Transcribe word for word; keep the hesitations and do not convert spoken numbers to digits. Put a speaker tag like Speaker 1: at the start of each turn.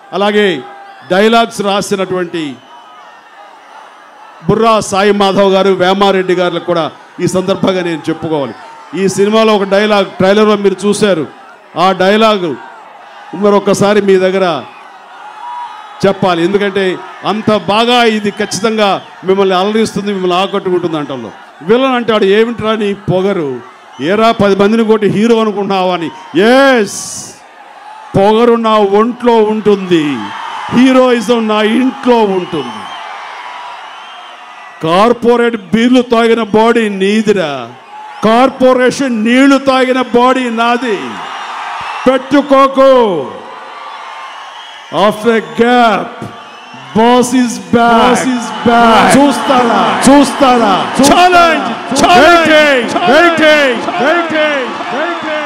Speaker 1: అలాగే డైలాగ్స్ రాసినటువంటి బుర్రా సాయి మాధవ్ గారు, వేమారెడ్డి గారికి కూడా ఈ సందర్భంగా నేను చెప్పుకోవాలి. ఈ సినిమాలో ఒక డైలాగ్ ట్రైలర్లో మీరు చూశారు. ఆ డైలాగు మరొకసారి మీ దగ్గర చెప్పాలి, ఎందుకంటే అంత బాగా ఇది ఖచ్చితంగా మిమ్మల్ని అలరిస్తుంది, మిమ్మల్ని ఆకట్టుకుంటుంది. అంటలో విలన్ అంటాడు, ఏమిట్రా నీ పొగరు, ఏరా పది మందిని కొట్టి హీరో అనుకుంటున్నావా అని. ఎస్, పొగరు నా ఒంట్లో ఉంటుంది, హీరోయిజం నా ఇంట్లో ఉంటుంది. కార్పొరేట్ బీర్లు తాగిన బాడీ నీదిరా, కార్పొరేషన్ నీళ్లు తాగిన బాడీ నాది. పెట్టుకోకు. After a gap boss is back. చూస్తారా చూస్తారా challenge challenge waiting waiting waiting